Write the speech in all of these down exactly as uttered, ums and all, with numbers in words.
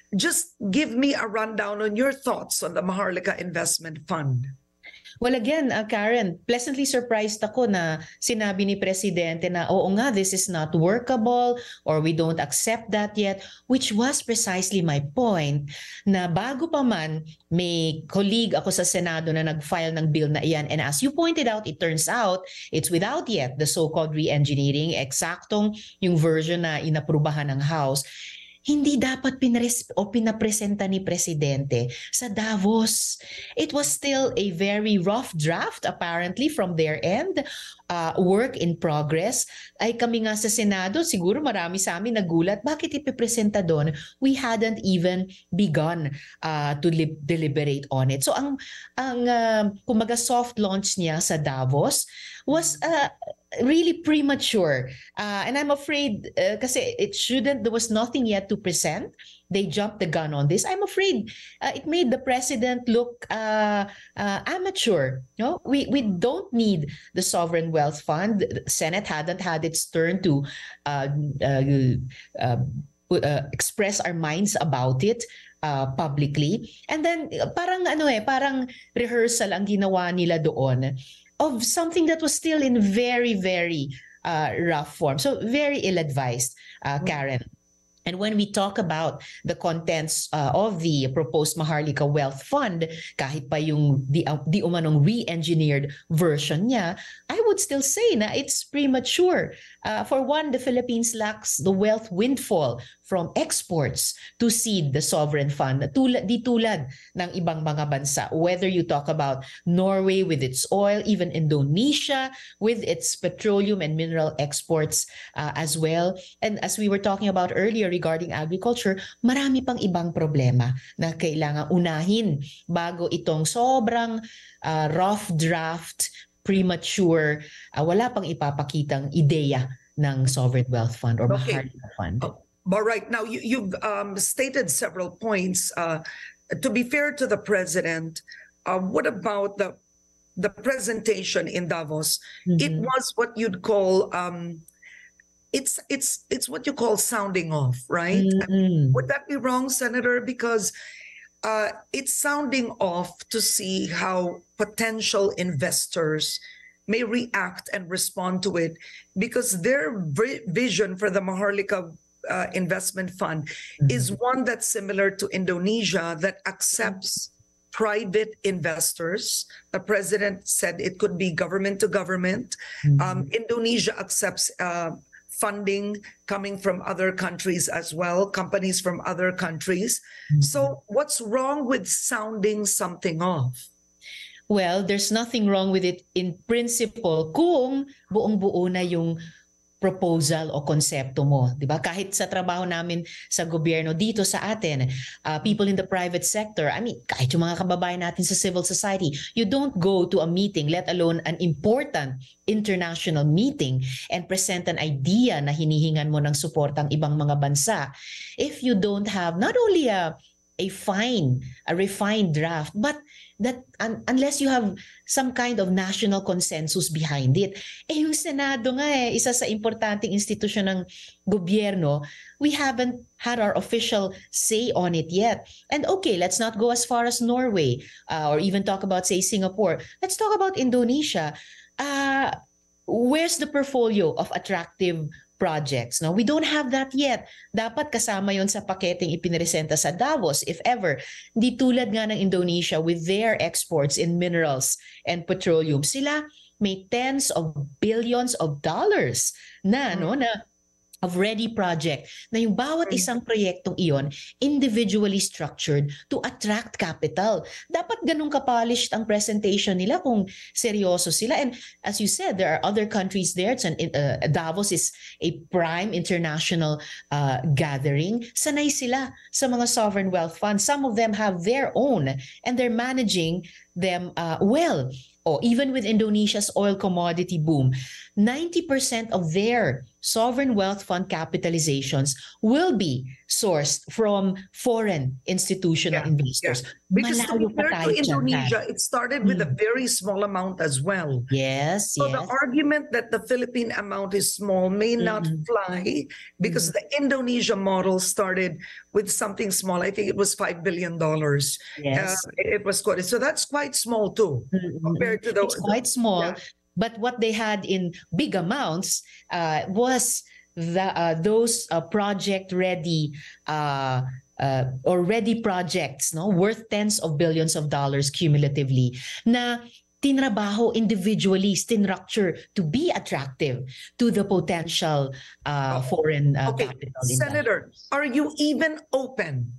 Just give me a rundown on your thoughts on the Maharlika Investment Fund. Well, again, uh, Karen, pleasantly surprised ako na sinabi ni Presidente na oo nga, this is not workable or we don't accept that yet, which was precisely my point na bago pa man may colleague ako sa Senado na nag-file ng bill na iyan. And as you pointed out, it turns out it's without yet the so-called re-engineering, eksaktong yung version na inaprubahan ng House. Hindi dapat pinres o pinapresenta ni Presidente sa Davos. It was still a very rough draft apparently from their end, uh, work in progress. Ay kami nga sa Senado, siguro marami sa amin nagulat, bakit ipipresenta doon? We hadn't even begun uh, to deliberate on it. So ang, ang uh, kumaga soft launch niya sa Davos was uh, really premature. Uh, and I'm afraid, uh, kasi it shouldn't, there was nothing yet to present. They jumped the gun on this. I'm afraid uh, it made the president look uh, uh, amateur. No, we, we don't need the Sovereign Wealth Fund. The Senate hadn't had its turn to uh, uh, uh, uh, express our minds about it. Uh, publicly. And then parang ano eh, parang rehearsal ang ginawa nila doon of something that was still in very, very uh, rough form. So very ill-advised, uh, Karen. And when we talk about the contents uh, of the proposed Maharlika Wealth Fund, kahit pa yung di, uh, di umanong re-engineered version niya, I would still say na it's premature. Uh, for one, the Philippines lacks the wealth windfall from exports to seed the sovereign fund, tulad, di tulad ng ibang mga bansa. Whether you talk about Norway with its oil, even Indonesia with its petroleum and mineral exports uh, as well. And as we were talking about earlier regarding agriculture, marami pang ibang problema na kailangan unahin bago itong sobrang uh, rough draft, premature, uh, wala pang ipapakitang ideya ng Sovereign Wealth Fund or Okay. Maharlika Fund. Oh. But right now, you, you've um, stated several points. Uh, to be fair to the president, uh, what about the the presentation in Davos? Mm-hmm. It was what you'd call um, it's it's it's what you call sounding off, right? Mm-hmm. Would that be wrong, Senator? Because uh, it's sounding off to see how potential investors may react and respond to it, because their vision for the Maharlika Uh, investment fund mm-hmm. is one that's similar to Indonesia, that accepts private investors. The president said it could be government to government. Mm-hmm. Um, Indonesia accepts uh, funding coming from other countries as well, companies from other countries. Mm-hmm. So what's wrong with sounding something off? Well, there's nothing wrong with it in principle kung buong-buo na yung proposal o konsepto mo, di ba? Kahit sa trabaho namin sa gobyerno dito sa atin, uh, people in the private sector, I mean, kahit yung mga kababayan natin sa civil society, you don't go to a meeting, let alone an important international meeting, and present an idea na hinihingan mo ng suportang ibang mga bansa if you don't have not only a a fine, a refined draft, but that un, unless you have some kind of national consensus behind it. Eh yung Senado nga eh, isa sa importanteng institusyon ng gobyerno, we haven't had our official say on it yet. And okay, let's not go as far as Norway uh, or even talk about, say, Singapore. Let's talk about Indonesia. Uh, where's the portfolio of attractive projects? No, we don't have that yet. Dapat kasama yon sa paketeng ipiniresenta sa Davos, if ever. Di tulad nga ng Indonesia with their exports in minerals and petroleum. Sila may tens of billions of dollars na, mm-hmm. no, na of ready project, na yung bawat isang proyektong iyon individually structured to attract capital. Dapat ganun ka-polished ang presentation nila kung seryoso sila. And as you said, there are other countries there. It's an, uh, Davos is a prime international uh, gathering. Sanay sila sa mga sovereign wealth funds. Some of them have their own and they're managing them uh, well. Or even with Indonesia's oil commodity boom, ninety percent of their sovereign wealth fund capitalizations will be sourced from foreign institutional Yeah, investors. Because to Malayo be pa fair to tayo dyan, Indonesia, Karen. it started with a Mm. very small amount as well. Yes, So the yes. argument that the Philippine amount is small may not Mhm. fly because the Indonesia model started with something small. I think it was five billion dollars. Yes. Uh, it was quite, so that's quite small too Mm-mm. compared to the. It's quite small, Yeah. but what they had in big amounts uh, was the uh, those uh, project-ready uh, uh, or ready projects, no, worth tens of billions of dollars cumulatively, na tinrabaho individually, structure to be attractive to the potential uh, Oh, foreign uh, Okay, capital Senator, investors. are you even open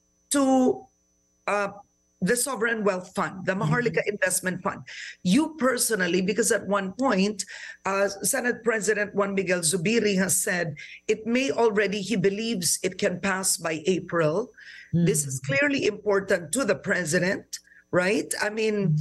to uh, the Sovereign Wealth Fund, the Maharlika Investment Fund? You personally, because at one point, uh, Senate President Juan Miguel Zubiri has said it may already, he believes it can pass by April. This is clearly important to the president, right? I mean,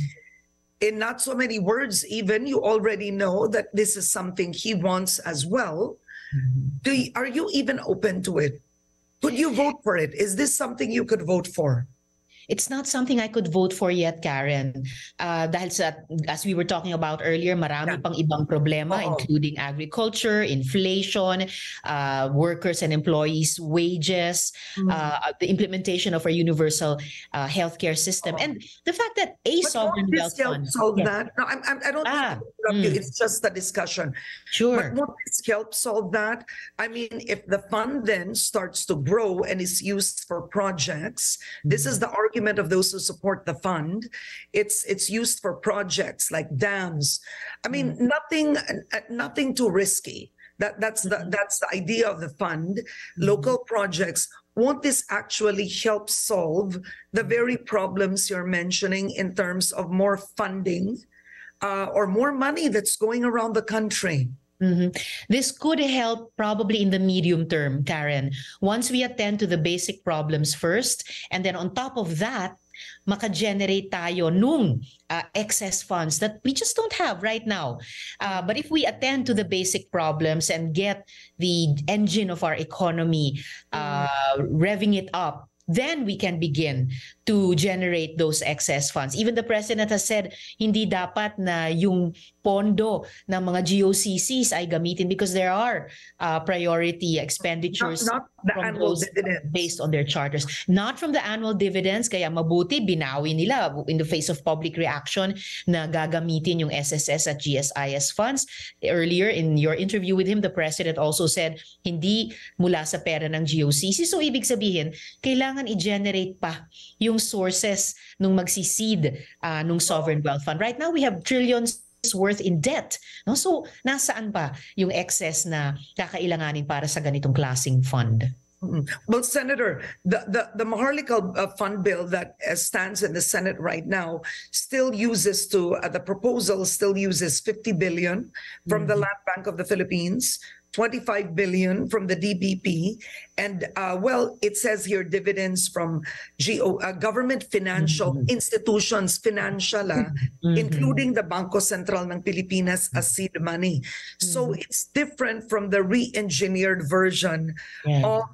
in not so many words, even, you already know that this is something he wants as well. Do you, are you even open to it? Could you vote for it? Is this something you could vote for? It's not something I could vote for yet, Karen. Uh, dahil sa, as we were talking about earlier, marami Yeah. pang ibang problema, Oo. including agriculture, inflation, uh, workers and employees' wages, Mm. uh, the implementation of our universal uh, healthcare system, Oo. and the fact that a But sovereign won't this wealth help fund. solve Yes. that? No, I'm, I'm, I don't Ah, mean to interrupt you. mm. It's just a discussion. Sure. But won't this help solve that? I mean, if the fund then starts to grow and is used for projects, this is the argument of those who support the fund. It's it's used for projects like dams. I mean, nothing uh, nothing too risky. That that's the that's the idea of the fund. Local projects. Won't this actually help solve the very problems you're mentioning in terms of more funding uh, or more money that's going around the country? Mhm. This could help probably in the medium term, Karen. Once we attend to the basic problems first, and then on top of that, maka-generate tayo nung uh, excess funds that we just don't have right now. Uh, but if we attend to the basic problems and get the engine of our economy uh, revving it up, then we can begin to generate those excess funds. Even the president has said, hindi dapat na yung pondo ng mga G O C Cs ay gamitin because there are uh, priority expenditures Not, not the from annual those dividends. based on their charters. Not from the annual dividends, kaya mabuti, binawi nila in the face of public reaction na gagamitin yung S S S at G S I S funds. Earlier in your interview with him, the president also said, hindi mula sa pera ng G O C C. So ibig sabihin, kailangan i-generate pa yung sources nung magsiseed uh, nung sovereign wealth fund. Right now, we have trillions worth in debt. No? So, nasaan pa yung excess na kakailanganin para sa ganitong klaseng fund? Well, Senator, the, the, the Maharlika uh, fund bill that uh, stands in the Senate right now still uses to, uh, the proposal still uses fifty billion from the Land Bank of the Philippines, twenty-five billion from the D B P, and uh, well, it says here dividends from G O, uh, government financial institutions, financial, uh, including the Bangko Sentral ng Pilipinas as seed money. So it's different from the re-engineered version Yeah. of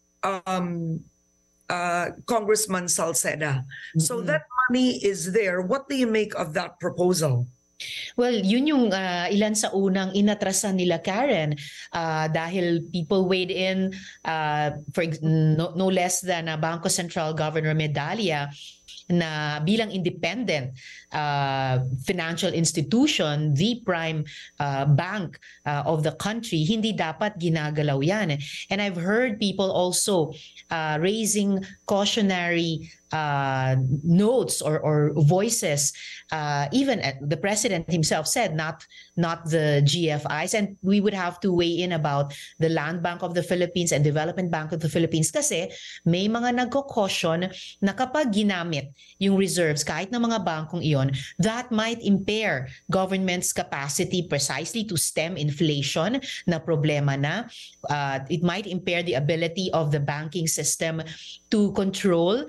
um, uh, Congressman Salceda. So that money is there. What do you make of that proposal? Well, yun yung uh, ilan sa unang inatrasan nila, Karen, uh, dahil people weighed in uh, for ex- no, no less than uh, Bangko Sentral Governor Medalla na bilang independent uh, financial institution, the prime uh, bank uh, of the country, hindi dapat ginagalaw yan. And I've heard people also uh, raising cautionary uh, notes or, or voices. Uh, even at, the president himself said not not the G F Is, and we would have to weigh in about the Land Bank of the Philippines and Development Bank of the Philippines kasi may mga nagko-caution na kapag ginamit yung reserves kahit ng mga bankong iyon, that might impair government's capacity precisely to stem inflation na problema na. Uh, it might impair the ability of the banking system to control uh,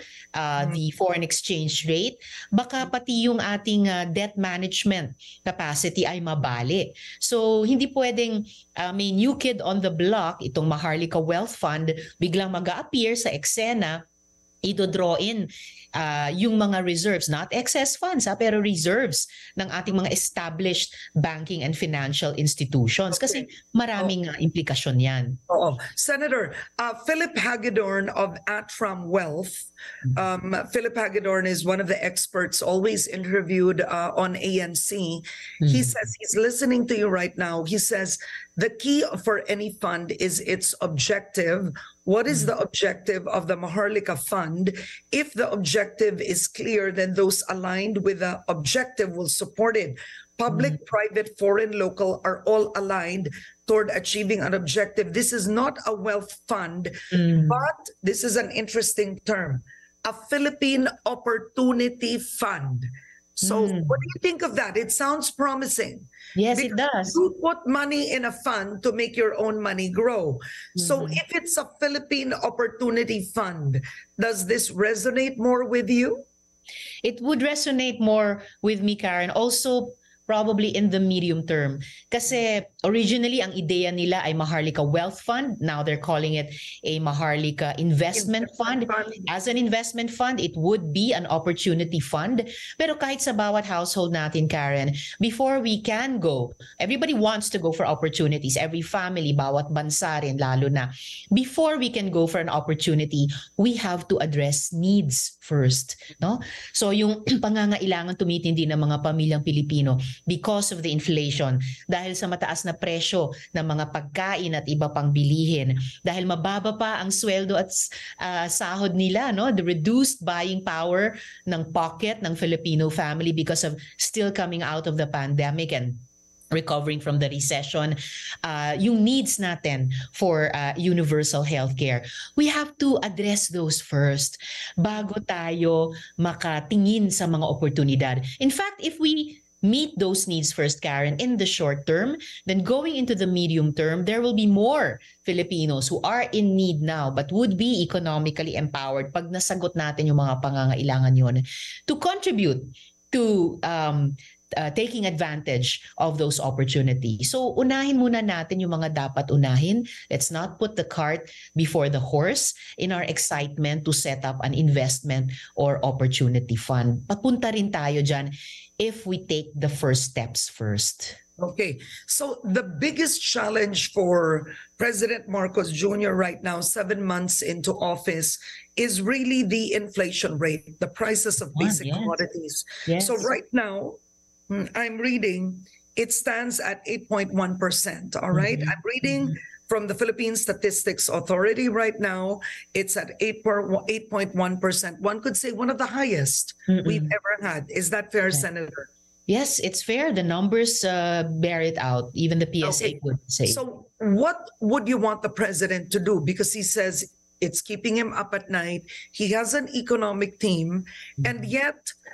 uh, Mm. the foreign exchange rate, baka pati yung ating uh, debt management capacity ay mabali. So hindi pwedeng uh, may new kid on the block, itong Maharlika Wealth Fund, biglang mag-a-appear sa eksena, i-draw in uh, yung mga reserves, not excess funds, ha, pero reserves ng ating mga established banking and financial institutions. Kasi maraming uh, implikasyon yan. Oo. Senator, uh, Philip Hagedorn of Atram Wealth, um, Philip Hagedorn is one of the experts always interviewed uh, on A N C. He Mhm. says he's listening to you right now. He says the key for any fund is its objective. What is the objective of the Maharlika Fund? If the objective is clear, then those aligned with the objective will support it. Public, private, foreign, local are all aligned toward achieving an objective. This is not a wealth fund, Mm. but this is an interesting term, a Philippine Opportunity Fund. So Mm. what do you think of that? It sounds promising. Yes, it Because does. you put money in a fund to make your own money grow. So Mhm. if it's a Philippine Opportunity Fund, does this resonate more with you? It would resonate more with me, Karen. Also, probably in the medium term. Kasi originally, ang ideya nila ay Maharlika Wealth Fund. Now they're calling it a Maharlika Investment Fund. As an investment fund, it would be an opportunity fund. Pero kahit sa bawat household natin, Karen, before we can go, everybody wants to go for opportunities. Every family, bawat bansa rin, lalo na. Before we can go for an opportunity, we have to address needs first. No? So yung pangangailangan tumitindi ng mga pamilyang Pilipino because of the inflation, dahil sa mataas na presyo ng mga pagkain at iba pang bilihin, dahil mababa pa ang sweldo at uh, sahod nila, no? The reduced buying power ng pocket ng Filipino family because of still coming out of the pandemic and recovering from the recession, uh, yung needs natin for uh, universal healthcare. We have to address those first bago tayo makatingin sa mga oportunidad. In fact, if we meet those needs first, Karen, in the short term, then going into the medium term, there will be more Filipinos who are in need now but would be economically empowered pag nasagot natin yung mga pangangailangan yun to contribute to um, uh, taking advantage of those opportunities. So unahin muna natin yung mga dapat unahin. Let's not put the cart before the horse in our excitement to set up an investment or opportunity fund. Papunta rin tayo dyan if we take the first steps first. Okay, so the biggest challenge for President Marcos Junior right now, seven months into office, is really the inflation rate, the prices of Oh, basic yes. commodities. Yes. So right now, mm, I'm reading, it stands at eight point one percent, all right? Mhm. I'm reading from the Philippine Statistics Authority right now, it's at eight point one percent. One could say one of the highest Mm-mm. we've ever had. Is that fair, Yeah. Senator? Yes, it's fair. The numbers uh, bear it out. Even the P S A Okay. would say. So what would you want the president to do? Because he says it's keeping him up at night. He has an economic team. And yet,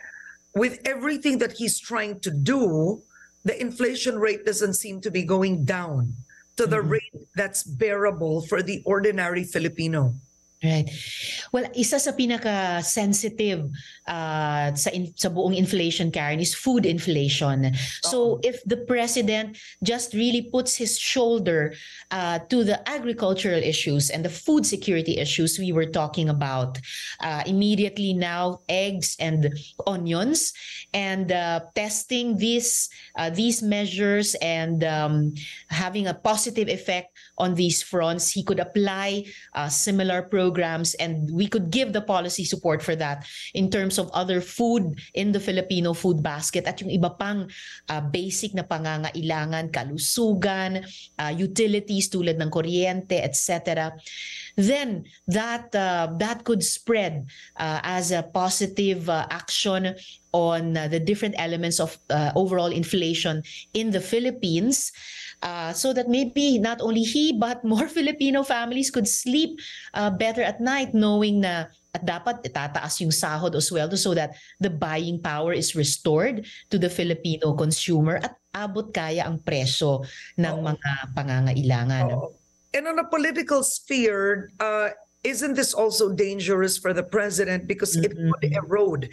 with everything that he's trying to do, the inflation rate doesn't seem to be going down to the Mhm. rate that's bearable for the ordinary Filipino. Right. Well, isa sa pinaka-sensitive uh, sa, in, sa buong inflation, Karen, is food inflation. So if the president just really puts his shoulder uh, to the agricultural issues and the food security issues we were talking about, uh, immediately now eggs and onions, and uh, testing these, uh, these measures and um, having a positive effect on these fronts, he could apply uh, similar programs and we could give the policy support for that in terms of other food in the Filipino food basket at yung iba pang uh, basic na pangangailangan, kalusugan, uh, utilities tulad ng kuryente, et cetera. Then that uh, that could spread uh, as a positive uh, action on uh, the different elements of uh, overall inflation in the Philippines. Uh, so that maybe not only he but more Filipino families could sleep uh, better at night knowing na at dapat itataas yung sahod o sweldo so that the buying power is restored to the Filipino consumer at abot kaya ang presyo ng Oo. mga pangangailangan. Oo. And on a political sphere, uh, isn't this also dangerous for the president because it would Mhm. erode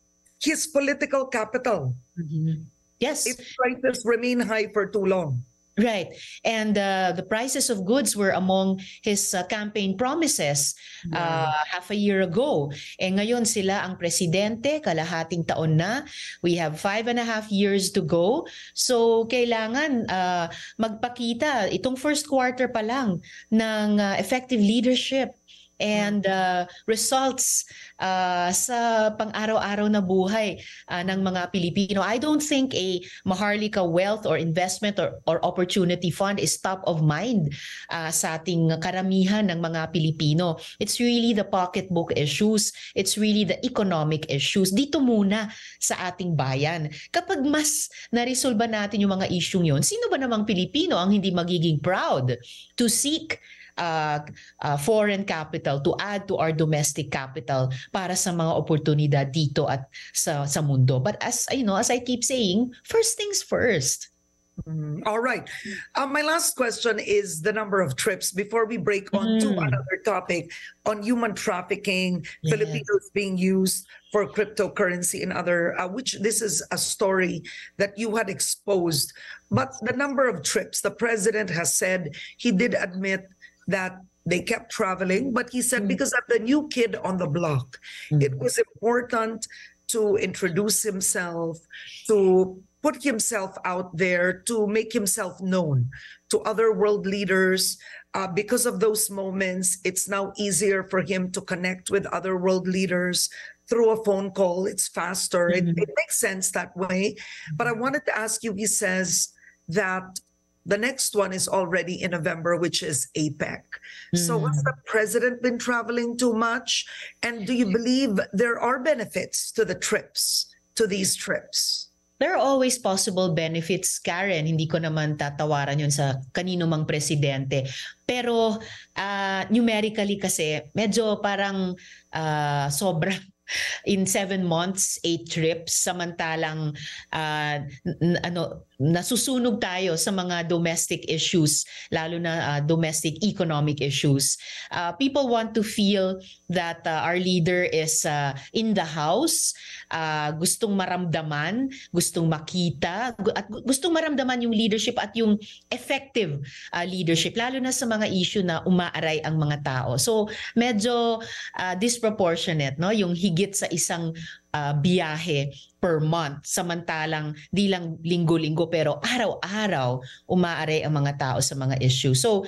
his political capital Mhm. Yes. if prices remain high for too long? Right. And uh, the prices of goods were among his uh, campaign promises uh, half a year ago. Eh ngayon sila ang presidente, kalahating taon na. We have five and a half years to go. So kailangan uh, magpakita itong first quarter pa lang ng uh, effective leadership and uh, results uh, sa pang-araw-araw na buhay uh, ng mga Pilipino. I don't think a Maharlika Wealth or Investment or, or Opportunity Fund is top of mind uh, sa ating karamihan ng mga Pilipino. It's really the pocketbook issues. It's really the economic issues. Dito muna sa ating bayan. Kapag mas naresolba natin yung mga isyung yun, sino ba namang Pilipino ang hindi magiging proud to seek Uh, uh, foreign capital to add to our domestic capital para sa mga oportunidad dito at sa sa mundo. But as you know, as I keep saying, first things first. Mm, all right. Um, my last question is the number of trips before we break on to Mm. another topic on human trafficking, Yes. Filipinos being used for cryptocurrency and other, uh, which this is a story that you had exposed. But the number of trips, the president has said he did admit that they kept traveling, but he said Mm. because of the new kid on the block, Mm. it was important to introduce himself, to put himself out there, to make himself known to other world leaders. Uh, because of those moments, it's now easier for him to connect with other world leaders through a phone call. It's faster. It, Mhm. it makes sense that way. But I wanted to ask you, he says that the next one is already in November, which is APEC. So has the president been traveling too much? And do you believe there are benefits to the trips, to these trips? There are always possible benefits, Karen. Hindi ko naman tatawaran yun sa kanino mang presidente. Pero uh, numerically kasi, medyo parang uh, sobrang in seven months, eight trips, samantalang uh, n- ano, nasusunog tayo sa mga domestic issues, lalo na uh, domestic economic issues. Uh, people want to feel that uh, our leader is uh, in the house, uh, gustong maramdaman, gustong makita, gu- at gu- gustong maramdaman yung leadership at yung effective uh, leadership, lalo na sa mga issue na umaaray ang mga tao. So medyo uh, disproportionate, no? Yung higit sa isang uh, biyahe per month, samantalang di lang linggo-linggo pero araw-araw umaaray ang mga tao sa mga issue. So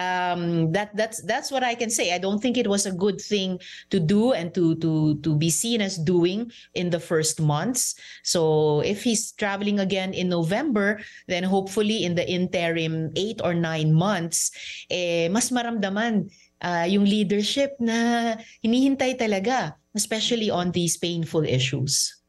um, that that's that's what I can say. I don't think it was a good thing to do and to to to be seen as doing in the first months. So if he's traveling again in November, then hopefully in the interim eight or nine months, eh mas maramdaman uh, yung leadership na hinihintay talaga, especially on these painful issues.